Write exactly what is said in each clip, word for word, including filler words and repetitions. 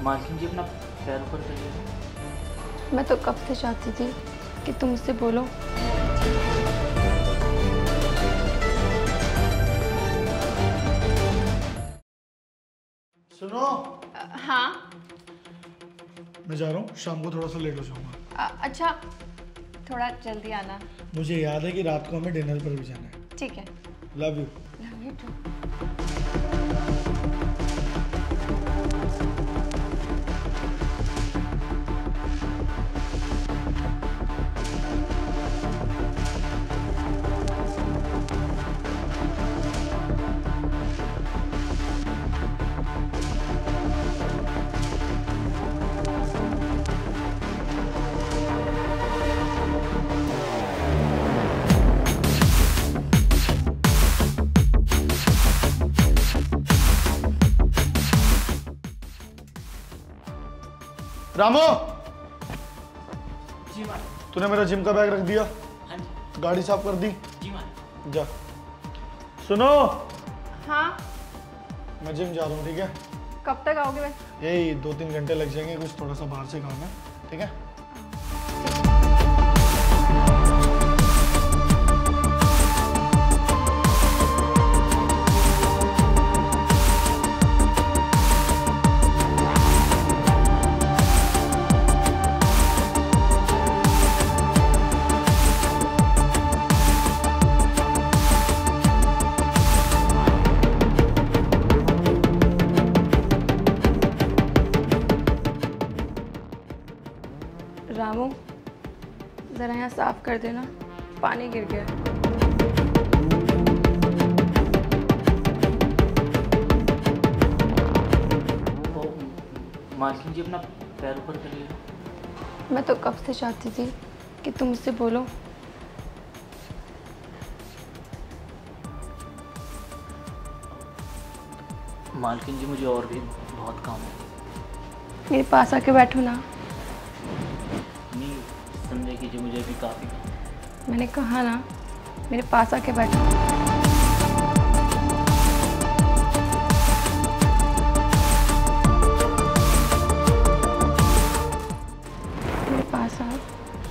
मालकिन जी अपना पैर ऊपर करिए। मैं तो कब से चाहती थी कि तुम मुझसे बोलो। सुनो। हाँ। मैं जा रहा हूँ, शाम को थोड़ा सा लेट हो जाऊंगा। अच्छा, थोड़ा जल्दी आना। मुझे याद है कि रात को हमें डिनर पर भी जाना है। ठीक है। Love you. Love you too. Ramo, जी मालिक। तूने मेरा जिम का बैग रख दिया? हाँ जी। गाड़ी साफ कर दी? जी मालिक। जा। सुनो। हाँ। मैं जिम जा रहा हूँ, ठीक है? कब तक आओगे वैसे? यही दो तीन घंटे लग जाएंगे, कुछ थोड़ा सा बाहर से काम है, ठीक है? रामू, जरा यहाँ साफ कर देना, पानी गिर गया। ओ, मालकिन जी अपना पैर ऊपर करिए। मैं तो कब से चाहती थी कि तुम मुझसे बोलो। मालकिन जी मुझे और भी बहुत काम है। मेरे पास आके बैठो ना। नहीं, समझे कीजिए, मुझे भी काफ़ी काम है। मैंने कहा ना, मेरे पास आके बैठो। मेरे पास आओ।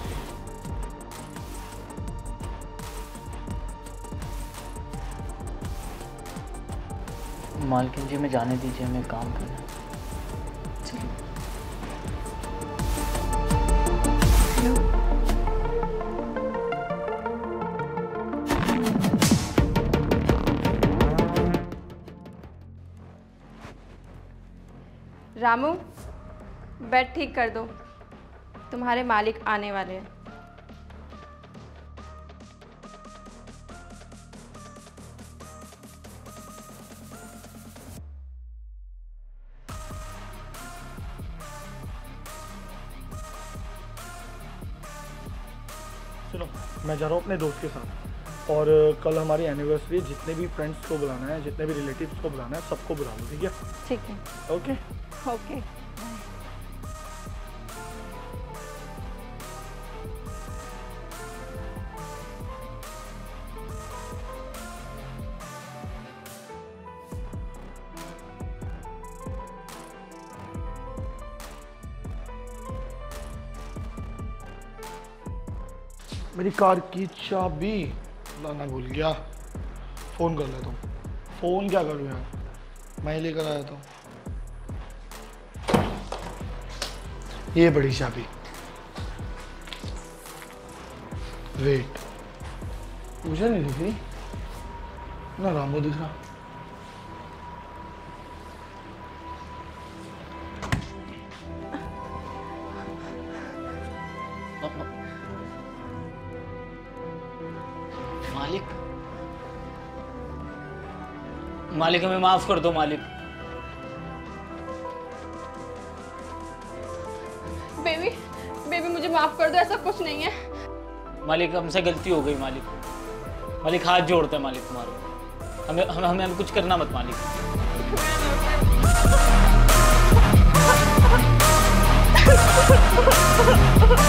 मालकिन जी हमें जाने दीजिए, हमें काम करना है। चलो। हेलो। रामू, बेड ठीक कर दो, तुम्हारे मालिक आने वाले हैं। सुनो, मैं जा रहा हूँ अपने दोस्त के साथ, और कल हमारी एनिवर्सरी, जितने भी फ्रेंड्स को बुलाना है, जितने भी रिलेटिव्स को बुलाना है, सबको बुला लो, ठीक है? ठीक है। Okay okay. मेरी कार की चाबी लाना भूल गया। फोन कर लेता हूँ। फोन क्या करूँ यार, मैं ही लेकर आया था। ये बड़ी चाबी। वेट, मुझे नहीं दिख रही ना, रामू दिख रहा। मालिक, मालिक हमें माफ कर दो मालिक। बेबी, बेबी मुझे माफ कर दो, ऐसा कुछ नहीं है। मालिक हमसे गलती हो गई मालिक। मालिक हाथ जोड़ते हैं मालिक तुम्हारे, हमें हमें हमें कुछ करना मत मालिक। Ha ha ha ha!